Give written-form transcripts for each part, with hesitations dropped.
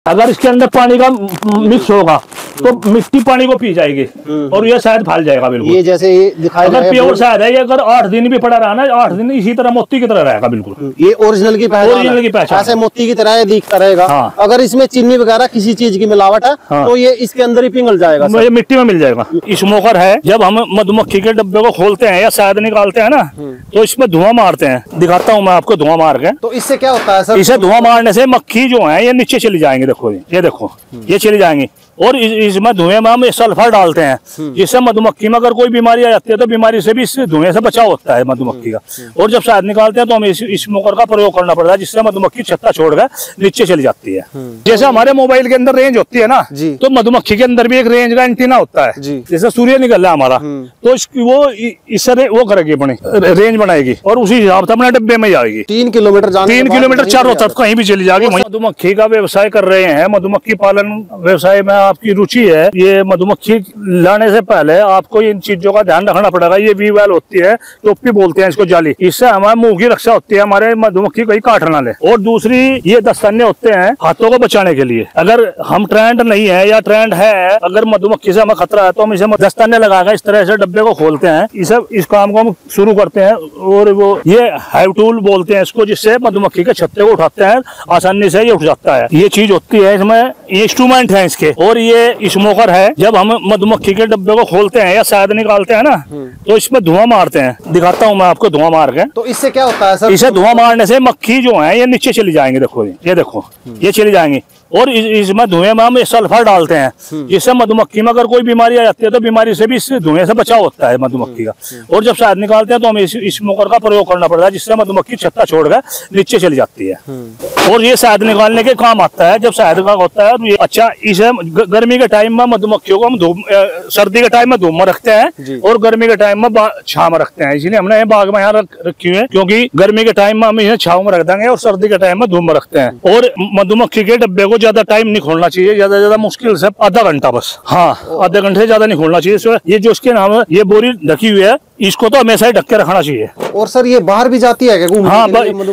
अगर इसके अंदर पानी का मिक्स होगा तो मिट्टी पानी को पी जाएगी और ये शायद फैल जाएगा बिल्कुल। ये जैसे दिखाई अगर प्योर शहद है ये, अगर 8 दिन भी पड़ा रहा ना, 8 दिन इसी तरह मोती की तरह रहेगा बिल्कुल। ये ओरिजिनल की पहचान, ऐसे मोती की तरह दिखता रहेगा। हाँ। अगर इसमें चीनी वगैरह किसी चीज की मिलावट है तो ये इसके अंदर ही पिघल जाएगा, ये मिट्टी में मिल जाएगा। स्मोकर है, जब हम मधुमक्खी के डब्बे को खोलते हैं या शहद निकालते हैं ना तो इसमें धुआं मारते हैं। दिखाता हूँ मैं आपको धुआं मार के। तो इससे क्या होता है सर? इसे धुआं मारने से मक्खी जो है ये नीचे चली जाएंगे। देखो ये देखो ये चली जाएंगी और इसमें धुएं में हम सल्फर डालते हैं जिससे मधुमक्खी में अगर कोई बीमारी आ जाती है तो बीमारी से भी इस धुएं से बचाव होता है मधुमक्खी का। और जब शहद निकालते हैं तो हमें स्मोकर का प्रयोग करना पड़ता है जिससे मधुमक्खी छत्ता छोड़कर नीचे चली जाती है। जैसे हमारे मोबाइल के अंदर रेंज होती है ना, तो मधुमक्खी के अंदर भी एक रेंज का एंटीना होता है। जैसे सूर्य निकल रहा है हमारा तो वो इससे वो करेगी, अपनी रेंज बनाएगी और उसी हिसाब से अपने डब्बे में जाएगी। 3 किलोमीटर चारों तरफ कहीं भी चली जाएगी। मधुमक्खी का व्यवसाय कर रहे हैं, मधुमक्खी पालन व्यवसाय में आपकी रुचि है, ये मधुमक्खी लाने से पहले आपको इन चीजों का ध्यान रखना पड़ेगा। ये वी वेल होती है, टोपी बोलते हैं इसको, जाली, इससे हमारे मुंह की रक्षा होती है, हमारे मधुमक्खी कहीं काट ना ले। और दूसरी ये दस्ताने होते हैं हाथों को बचाने के लिए। अगर हम ट्रेंड नहीं है या ट्रेंड है, अगर मधुमक्खी से हमें खतरा है तो हम इसे दस्ताने लगाकर इस तरह से डब्बे को खोलते हैं। इस काम को हम शुरू करते हैं और वो ये हाइव टूल बोलते हैं इसको, जिससे मधुमक्खी के छत्ते को उठाते हैं, आसानी से ये उठ जाता है। ये चीज होती है, इसमें इंस्ट्रूमेंट है इसके। और ये स्मोकर है, जब हम मधुमक्खी के डब्बे को खोलते हैं या शहद निकालते हैं ना तो इसमें धुआं मारते हैं। दिखाता हूँ मैं आपको धुआं मार के। तो इससे क्या होता है सर? इसे धुआं मारने से मक्खी जो है ये नीचे चली जाएंगे। देखो ये देखो ये चली जाएंगी और इसमें धुएं में हम सल्फर डालते हैं जिससे मधुमक्खी में अगर कोई बीमारी आ जाती है तो बीमारी से भी इस धुएं से बचाव होता है मधुमक्खी का। और जब शहद निकालते हैं तो हमें स्मोकर का प्रयोग करना पड़ता है जिससे मधुमक्खी छत्ता छोड़कर नीचे चली जाती है। और ये शहद निकालने के काम आता है जब शहद का होता है तो ये अच्छा। इसे गर्मी के टाइम में मधुमक्खियों को हम सर्दी के टाइम में धूप में रखते हैं और गर्मी के टाइम में छाव में रखते हैं। इसलिए हमने बाग में यहाँ रखी हुई है, क्योंकि गर्मी के टाइम में हम इन्हें छाव में रख देंगे और सर्दी के टाइम में धूप में रखते हैं। और मधुमक्खी के डब्बे को ज्यादा टाइम नहीं खोलना चाहिए, ज्यादा मुश्किल से आधा घंटा बस। हाँ, आधे घंटे से ज्यादा नहीं खोलना चाहिए। ये जो इसके नाम है, ये बोरी ढकी हुई है, इसको तो हमेशा ही ढक के रखना चाहिए। और सर ये बाहर भी जाती है क्या? हाँ,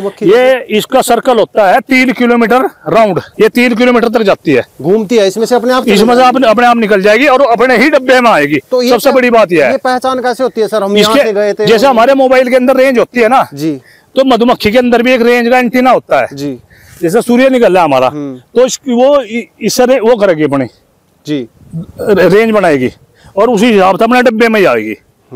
ये इसका सर्कल होता है 3 किलोमीटर राउंड, ये 3 किलोमीटर तक जाती है, घूमती है, इसमें से अपने आप निकल जाएगी और अपने ही डब्बे में आएगी। तो सबसे बड़ी बात यह है। ये पहचान कैसे होती है सर? हम यहाँ से गए थे, जैसे हमारे मोबाइल के अंदर रेंज होती है ना जी, तो मधुमक्खी के अंदर भी एक रेंज का एंटीना होता है जी। जैसे सूर्य निकल रहा है हमारा तो वो इससे वो करेगी, अपनी जी रेंज बनाएगी और उसी हिसाब से अपने डब्बे में जाएगी।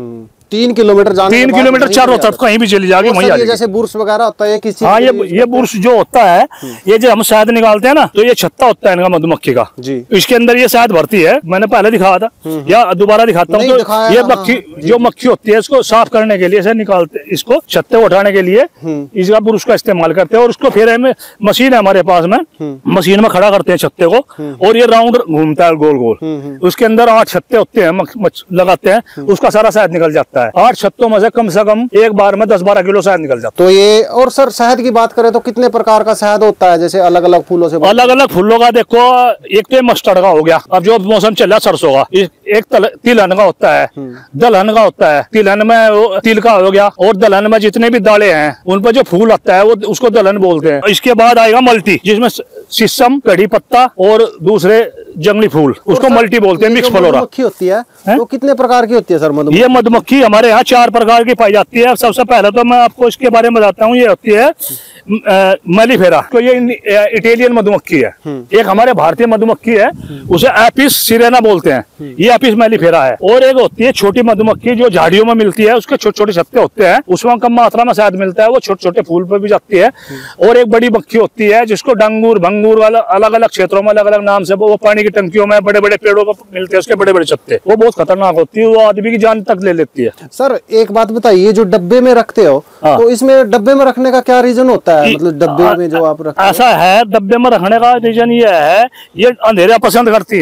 3 किलोमीटर चारों तरफ कहीं भी चली जाएगी, वहीं जाएगी। जैसे बुर्श वगैरह होता है किसी। हाँ, ये बुर्श जो होता है, ये जो हम शहद निकालते हैं ना तो ये छत्ता होता है इनका मधुमक्खी का जी। इसके अंदर ये शहद भरती है, मैंने पहले दिखाया था या दोबारा दिखाता हूँ। तो ये मक्खी जो मक्खी होती है इसको साफ करने के लिए इसे निकालते, इसको छत्ते को उठाने के लिए इसका बुर्श का इस्तेमाल करते हैं। और उसको फिर हमें मशीन है हमारे पास में, मशीन में खड़ा करते हैं छत्ते को और ये राउंड घूमता है गोल गोल। उसके अंदर 8 छत्ते होते हैं, लगाते हैं, उसका सारा शहद निकल जाता है। 8 छत्तों में से कम एक बार में 10-12 किलो शहद निकल जाता है। तो ये, और सर शहद की बात करें तो कितने प्रकार का शहद होता है? जैसे अलग अलग फूलों से, अलग अलग फूलों का देखो, एक तो मस्टर्ड का हो गया, अब जो मौसम चल रहा सरसों का। एक तिलहन का होता है, दलहन का होता है। तिलहन में तिल का हो गया और दलहन में जितने भी दाले हैं उन पर जो फूल आता है वो उसको दलहन बोलते हैं। इसके बाद आएगा मल्टी, जिसमें शीशम, कड़ी पत्ता और दूसरे जंगली फूल, उसको मल्टी बोलते हैं। मिक्स फ्लोरा मधुमक्खी होती है तो कितने प्रकार की होती है सर मधुमक्खी? ये मधुमक्खी हमारे यहाँ 4 प्रकार की पाई जाती है। सबसे पहले तो मैं आपको इसके बारे में बताता हूँ। ये होती है मेलिफेरा, तो ये इटालियन मधुमक्खी है। एक हमारे भारतीय मधुमक्खी है, उसे एपिस सिरेना बोलते हैं, ये एपिस मेलिफेरा है। और एक होती है छोटी मधुमक्खी जो झाड़ियों में मिलती है, उसके छोटे छोटे छत्ते होते हैं, उसमें कम मात्रा में शहद मिलता है, वो छोटे छोटे फूल पर भी जाती है। और एक बड़ी मक्खी होती है जिसको डंगूर भंगूर वाला, अलग अलग क्षेत्रों में अलग अलग नाम से, वो पानी की टंकियों में बड़े बड़े पेड़ों पर मिलते हैं, उसके बड़े बड़े छत्ते, वो बहुत खतरनाक होती है, वो आदमी की जान तक ले लेती है। सर एक बात बताइए, जो डब्बे में रखते हो तो इसमें डब्बे में रखने का क्या रीजन होता है? मतलब डब्बे में जो आप रखते हैं, ऐसा है, डब्बे में रखने का रीजन ये है, ये अंधेरा पसंद करती है।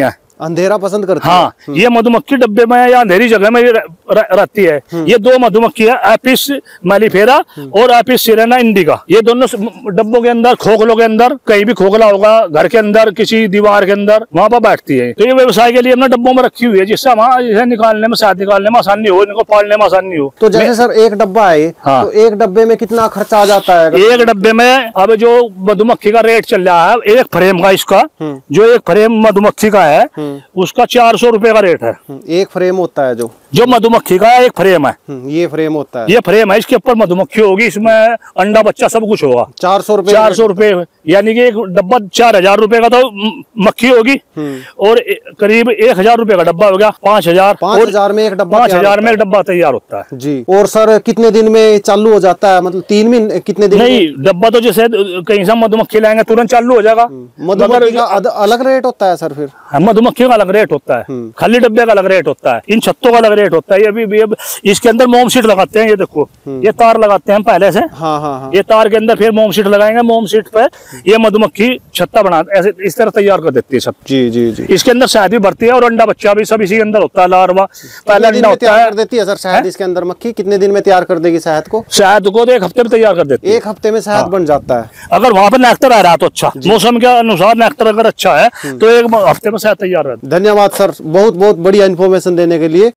अंधेरा पसंद करती है। हाँ, ये मधुमक्खी डब्बे में या अंधेरी जगह में रहती है। ये दो मधुमक्खी है, एपिस मेलिफेरा और एपिस सिरेना इंडिका। ये दोनों डब्बों के अंदर, खोखलों के अंदर, कहीं भी खोखला होगा घर के अंदर, किसी दीवार के अंदर, वहां पर बैठती है। तो ये व्यवसाय के लिए हमने डब्बों में रखी हुई है, जिससे हमारा इसे निकालने में, शहद निकालने में आसानी हो, इनको पालने में आसानी हो। तो जैसे सर एक डब्बा है, तो एक डब्बे में कितना खर्चा आ जाता है? एक डब्बे में अब जो मधुमक्खी का रेट चल रहा है, एक फ्रेम का, इसका जो एक फ्रेम मधुमक्खी का है उसका 400 रुपए का रेट है। एक फ्रेम होता है जो मधुमक्खी का एक फ्रेम है, ये फ्रेम होता है, ये फ्रेम है, इसके ऊपर मधुमक्खी होगी, इसमें अंडा बच्चा सब कुछ होगा। 400 रुपए, यानी कि एक डब्बा 4000 रुपए का तो मक्खी होगी, और करीब 1000 रुपए का डब्बा हो गया 5000। 5000 में एक डब्बा, 5000 में एक डब्बा तैयार होता है जी। और सर कितने दिन में चालू हो जाता है, मतलब 3 महीने, कितने दिन? नहीं, डब्बा तो जैसे कहीं से मधुमक्खी लाएंगे तुरंत चालू हो जाएगा। मधुमक्खी का अलग रेट होता है सर? फिर मधुमक्खी का अलग रेट होता है, खाली डब्बे का अलग रेट होता है, इन छत्तों का अलग रेट होता है। ये भी इसके अंदर मोम शीट लगाते हैं, ये देखो ये तार लगाते हैं पहले से। हाँ। ये तार के अंदर फिर मोम शीट लगाएंगे, मोम शीट पे ये मधुमक्खी छत्ता बना ऐसे इस तरह तैयार कर देती है सब। जी। इसके अंदर शहद भी भरती है और अंडा बच्चा भी सब इसी के अंदर होता है। लार्वा पहले अंडा होता है, कर देती है सर शहद इसके अंदर। मक्खी कितने दिन में तैयार कर देगी शहद को? शहद को तो 1 हफ्ते में तैयार कर देती है। 1 हफ्ते में शहद बन जाता है। अगर वहाँ पे नेक्टर आ रहा है तो अच्छा, मौसम के अनुसार नेक्टर अगर अच्छा है तो 1 हफ्ते में शहद तैयार रहता है। धन्यवाद सर, बहुत बहुत बढ़िया इन्फॉर्मेशन देने के लिए।